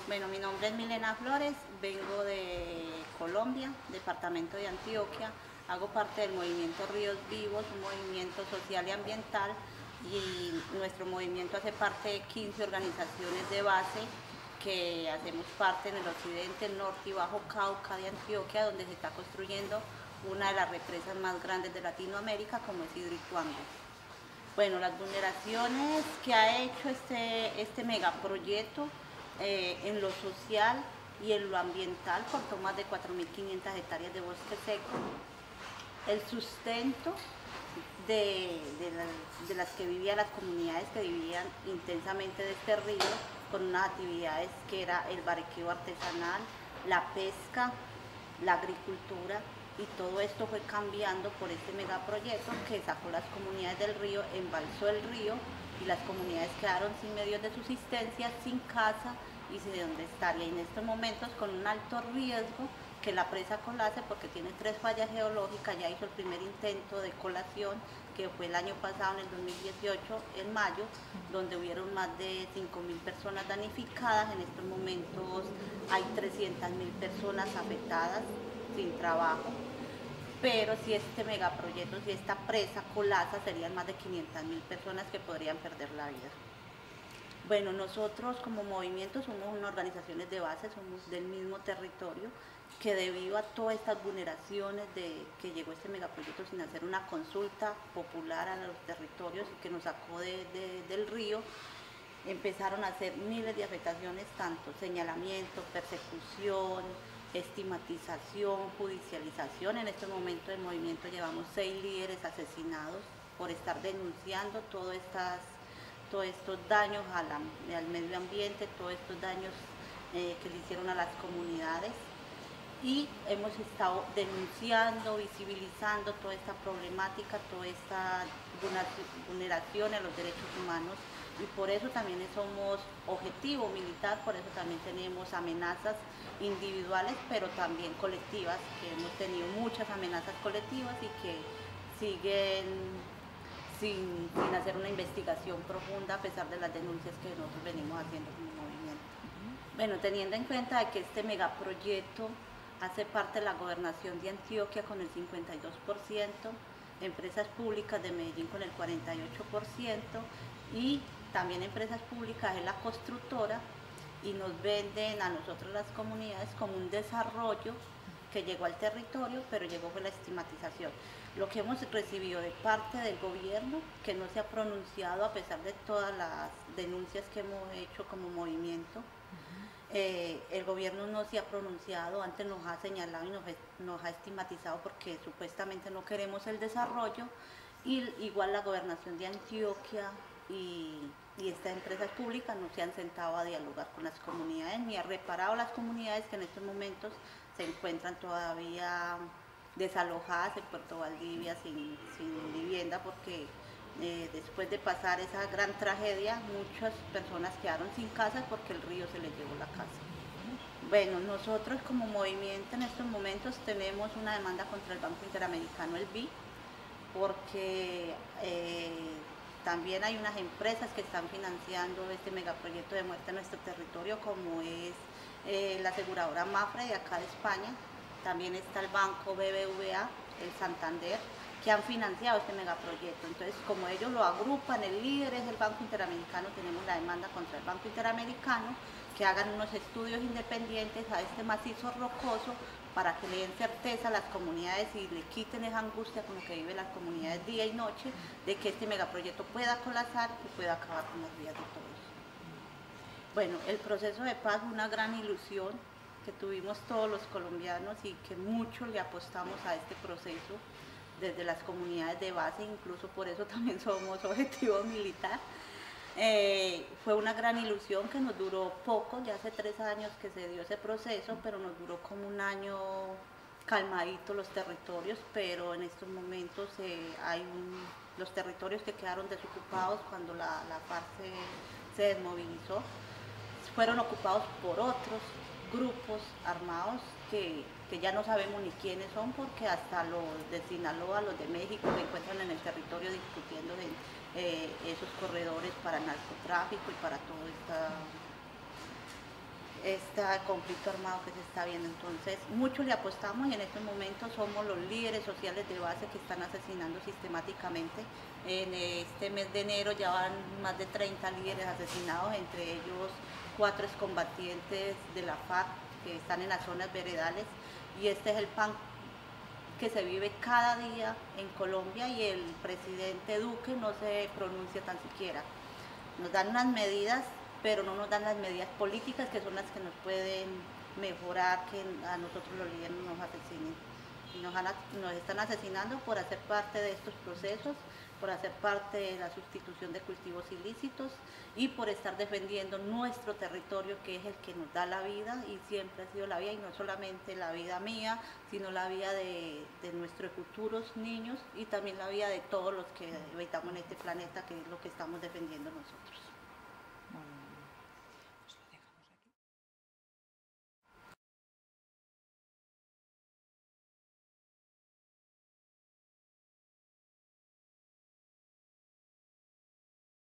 Bueno, mi nombre es Milena Flores, vengo de Colombia, departamento de Antioquia, hago parte del movimiento Ríos Vivos, un movimiento social y ambiental, y nuestro movimiento hace parte de 15 organizaciones de base que hacemos parte en el occidente, el norte y bajo Cauca de Antioquia, donde se está construyendo una de las represas más grandes de Latinoamérica, como es Hidroituango. Bueno, las vulneraciones que ha hecho este megaproyecto en lo social y en lo ambiental cortó más de 4.500 hectáreas de bosque seco. El sustento de las que vivían las comunidades que vivían intensamente de este río con unas actividades que era el barqueo artesanal, la pesca, la agricultura, y todo esto fue cambiando por este megaproyecto que sacó las comunidades del río, embalsó el río y las comunidades quedaron sin medios de subsistencia, sin casa y sin dónde estar. Y en estos momentos con un alto riesgo que la presa colapse porque tiene 3 fallas geológicas. Ya hizo el primer intento de colación, que fue el año pasado, en el 2018, en mayo, donde hubieron más de 5.000 personas damnificadas. En estos momentos hay 300.000 personas afectadas sin trabajo, pero si este megaproyecto, si esta presa colapsa, serían más de 500.000 personas que podrían perder la vida. Bueno, nosotros como movimiento somos unas organizaciones de base, somos del mismo territorio, que debido a todas estas vulneraciones de que llegó este megaproyecto sin hacer una consulta popular a los territorios y que nos sacó del río, empezaron a hacer miles de afectaciones, tanto señalamiento, persecución, estigmatización, judicialización. En este momento del movimiento llevamos 6 líderes asesinados por estar denunciando todos estos daños al medio ambiente, todos estos daños que le hicieron a las comunidades. Y hemos estado denunciando, visibilizando toda esta problemática, toda esta vulneración a los derechos humanos, y por eso también somos objetivo militar, por eso también tenemos amenazas individuales, pero también colectivas, que hemos tenido muchas amenazas colectivas y que siguen sin hacer una investigación profunda a pesar de las denuncias que nosotros venimos haciendo como movimiento. Bueno, teniendo en cuenta que este megaproyecto hace parte de la gobernación de Antioquia con el 52%, empresas públicas de Medellín con el 48%, y también empresas públicas es la constructora, y nos venden a nosotros las comunidades como un desarrollo que llegó al territorio, pero llegó con la estigmatización. Lo que hemos recibido de parte del gobierno, que no se ha pronunciado a pesar de todas las denuncias que hemos hecho como movimiento, el gobierno no se ha pronunciado, antes nos ha señalado y nos ha estigmatizado porque supuestamente no queremos el desarrollo, y igual la gobernación de Antioquia y estas empresas públicas no se han sentado a dialogar con las comunidades ni ha reparado las comunidades que en estos momentos se encuentran todavía desalojadas en Puerto Valdivia sin vivienda, porque después de pasar esa gran tragedia, muchas personas quedaron sin casa porque el río se les llevó la casa. Bueno, nosotros como movimiento en estos momentos tenemos una demanda contra el Banco Interamericano, el BI, porque también hay unas empresas que están financiando este megaproyecto de muerte en nuestro territorio, como es la aseguradora Mapfre de acá de España. También está el banco BBVA, el Santander, que han financiado este megaproyecto. Entonces, como ellos lo agrupan, el líder es el Banco Interamericano, tenemos la demanda contra el Banco Interamericano, que hagan unos estudios independientes a este macizo rocoso para que le den certeza a las comunidades y le quiten esa angustia con la que viven las comunidades día y noche, de que este megaproyecto pueda colapsar y pueda acabar con las vidas de todos. Bueno, el proceso de paz es una gran ilusión que tuvimos todos los colombianos y que mucho le apostamos a este proceso desde las comunidades de base, incluso por eso también somos objetivo militar. Fue una gran ilusión que nos duró poco, ya hace 3 años que se dio ese proceso, pero nos duró como un año calmadito los territorios, pero en estos momentos los territorios que quedaron desocupados cuando la FARC se desmovilizó, fueron ocupados por otros grupos armados que ya no sabemos ni quiénes son, porque hasta los de Sinaloa, los de México, se encuentran en el territorio discutiendo de esos corredores para el narcotráfico y para todo este conflicto armado que se está viendo. Entonces, mucho le apostamos y en estos momentos somos los líderes sociales de base que están asesinando sistemáticamente. En este mes de enero ya van más de 30 líderes asesinados, entre ellos 4 excombatientes de la FARC que están en las zonas veredales, y este es el pan que se vive cada día en Colombia y el presidente Duque no se pronuncia tan siquiera. Nos dan unas medidas, pero no nos dan las medidas políticas que son las que nos pueden mejorar que a nosotros los líderes nos asesinen. Y nos están asesinando por hacer parte de estos procesos, por hacer parte de la sustitución de cultivos ilícitos y por estar defendiendo nuestro territorio, que es el que nos da la vida y siempre ha sido la vida, y no solamente la vida mía, sino la vida de nuestros futuros niños y también la vida de todos los que habitamos en este planeta, que es lo que estamos defendiendo nosotros.